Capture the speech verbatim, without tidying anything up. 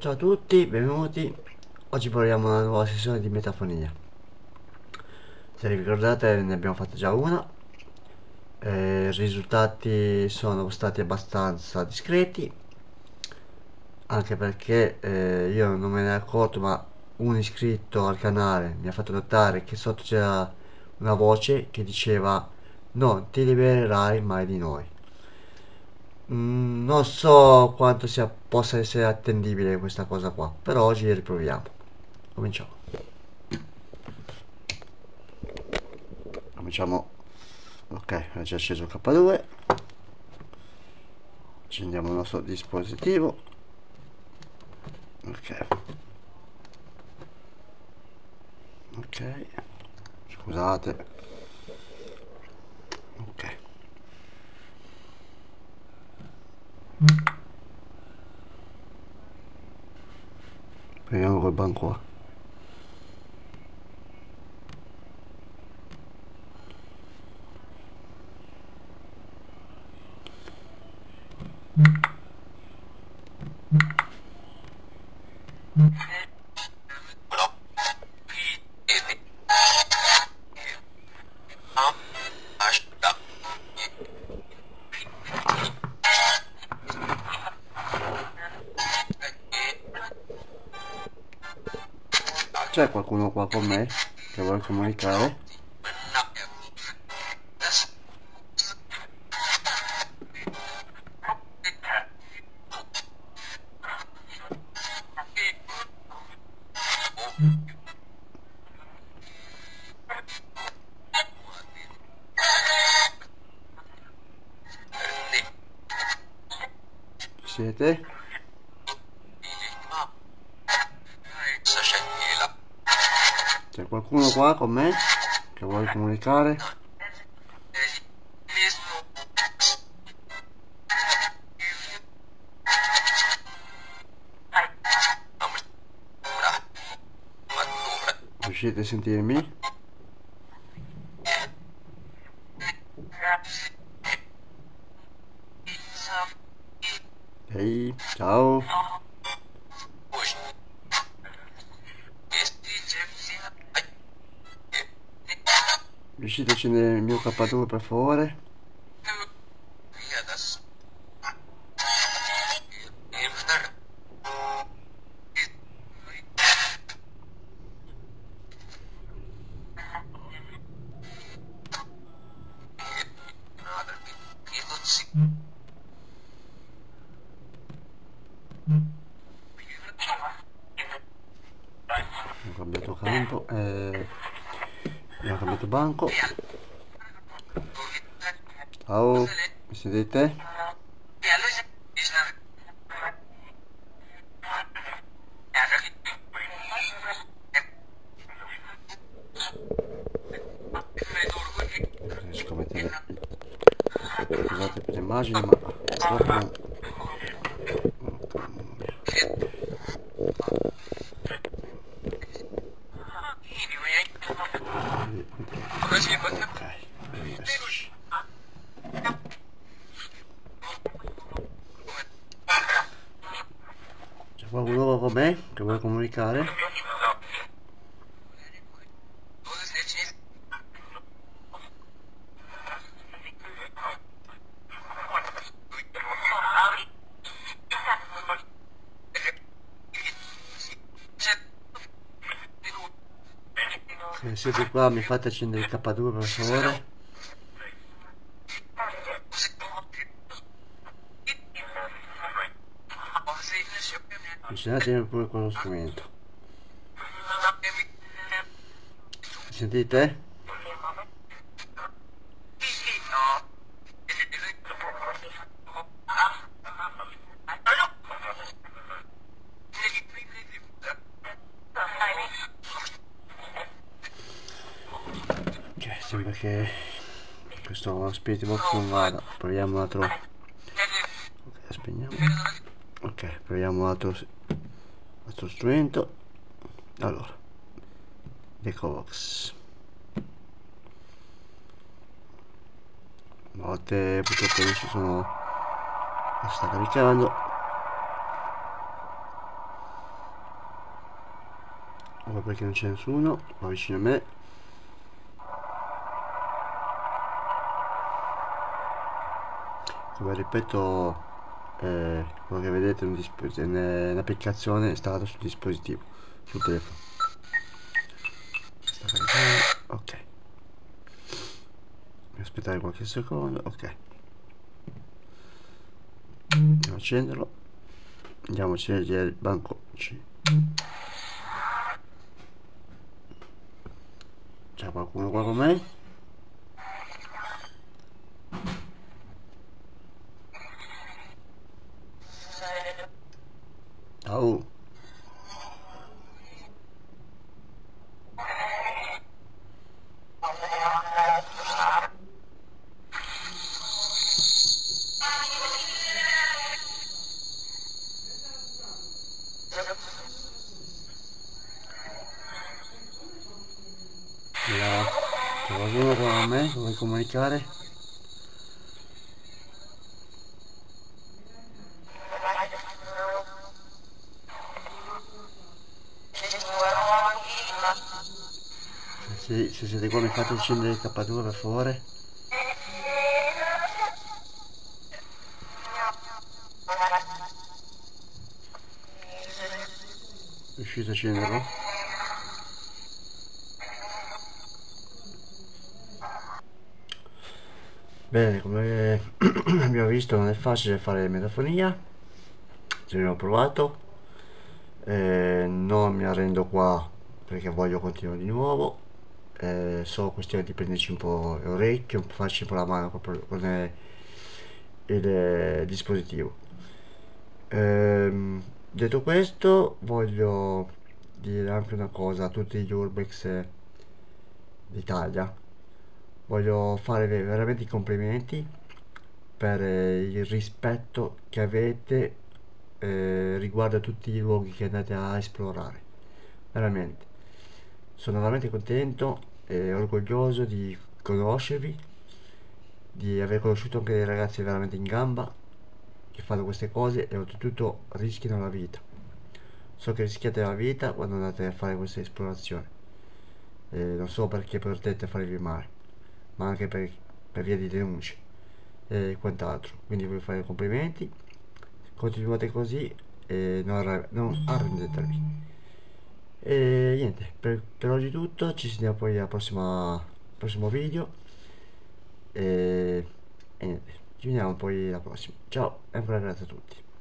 Ciao a tutti, benvenuti. Oggi proviamo una nuova sessione di metafonia. Se vi ricordate ne abbiamo fatta già una. Eh, I risultati sono stati abbastanza discreti, anche perché eh, io non me ne ero accorto, ma un iscritto al canale mi ha fatto notare che sotto c'era una voce che diceva: non ti libererai mai di noi. Mm, non so quanto sia, possa essere attendibile questa cosa qua, però oggi riproviamo. Cominciamo. Cominciamo. Ok, è già acceso il K due. Accendiamo il nostro dispositivo. Ok. Ok. Scusate. Ok. Proviamo col banco A. C'è qualcuno qua con me che vuole comunicare? Ci siete? C'è qualcuno qua con me che vuole comunicare? Riuscite a sentirmi? Ehi, ciao. Riuscite a accendere il mio K due per favore? Ho cambiato campo, eh, abbiamo cambiato banco. Ciao, mi sentite? Non riesco a mettere, scusate per le immagini, ma purtroppo non... C'è qualcuno con me che vuole comunicare? Se siete qua mi fate accendere il K due per favore. Funzionate pure con lo strumento. Mi sentite? Ok, sembra che questo Spirit Box non vada. Proviamo un altro. Ok, spegniamo. Ok, proviamo un altro, altro strumento. Allora, Decovox. A volte purtroppo adesso sono, sta caricando. perché non c'è nessuno qua vicino a me. Come ripeto, eh, quello che vedete è un'applicazione installata sul dispositivo, sul telefono. Ok, aspettare qualche secondo. Ok, andiamo a accenderlo, andiamo a scegliere il banco C. C'è qualcuno qua con me? Oh. Allora, c'è qualcuno con me? Vuoi comunicare? Se, se siete qua mi fate accendere il K due per favore. Riuscite a accenderlo? Bene, come abbiamo visto non è facile fare metafonia, ce l'ho provato, eh, non mi arrendo qua perché voglio continuare di nuovo, eh, solo questione di prenderci un po' le orecchie, farci un po' la mano con il, il dispositivo. Ehm, detto questo, voglio dire anche una cosa a tutti gli urbex d'Italia. Voglio fare veramente i complimenti per il rispetto che avete eh, riguardo a tutti i luoghi che andate a esplorare. Veramente sono veramente contento e orgoglioso di conoscervi, di aver conosciuto anche dei ragazzi veramente in gamba che fanno queste cose e oltretutto rischiano la vita. So che rischiate la vita quando andate a fare queste esplorazioni, eh, non solo perché potete farvi male, ma anche per, per via di denunce e quant'altro. Quindi vi fare complimenti, continuate così e non, non arrendetevi. E niente, per, per oggi è tutto, ci sentiamo poi al prossimo, prossimo video e, e niente, ci vediamo poi alla prossima. Ciao e ancora grazie a tutti.